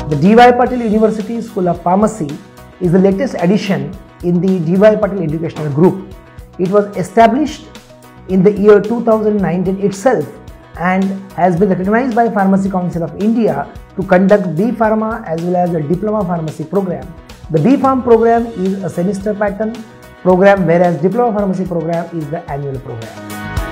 The D.Y. Patil University School of Pharmacy is the latest addition in the D.Y. Patil Educational Group. It was established in the year 2019 itself and has been recognized by Pharmacy Council of India to conduct B Pharma as well as a Diploma Pharmacy program. The B Pharm program is a semester pattern program, whereas Diploma Pharmacy program is the annual program.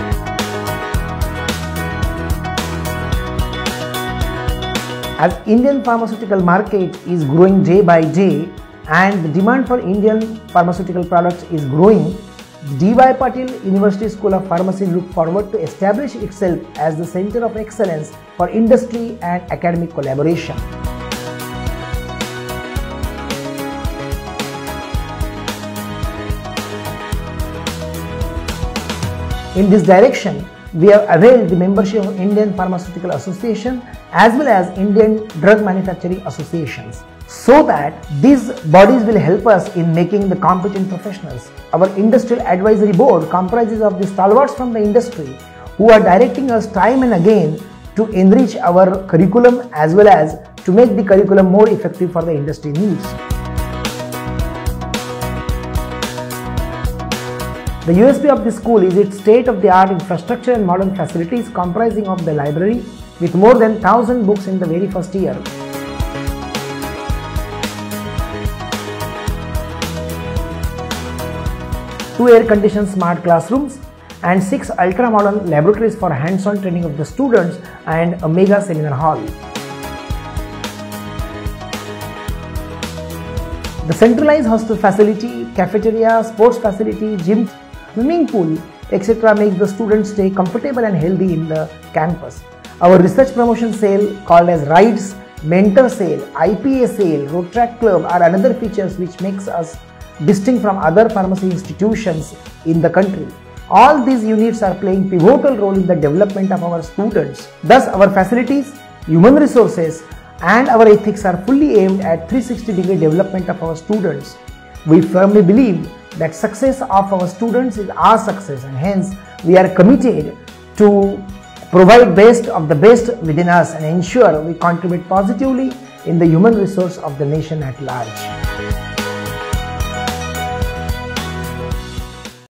As Indian pharmaceutical market is growing day by day and the demand for Indian pharmaceutical products is growing, D.Y. Patil University School of Pharmacy look forward to establish itself as the center of excellence for industry and academic collaboration. In this direction, we have availed the membership of Indian Pharmaceutical Association as well as Indian Drug Manufacturing Associations, so that these bodies will help us in making the competent professionals. Our Industrial Advisory Board comprises of the stalwarts from the industry who are directing us time and again to enrich our curriculum as well as to make the curriculum more effective for the industry needs. The USP of the school is its state-of-the-art infrastructure and modern facilities comprising of the library with more than 1,000 books in the very first year. Two air-conditioned smart classrooms and 6 ultra-modern laboratories for hands-on training of the students and a mega seminar hall. The centralized hostel facility, cafeteria, sports facility, gym, swimming pool, etc. makes the students stay comfortable and healthy in the campus. Our research promotion sale called as RIDES, mentor sale, IPA sale, road track club are another features which makes us distinct from other pharmacy institutions in the country. All these units are playing pivotal role in the development of our students. Thus, our facilities, human resources and our ethics are fully aimed at 360-degree development of our students. We firmly believe that success of our students is our success, and hence we are committed to provide best of the best within us and ensure we contribute positively in the human resource of the nation at large.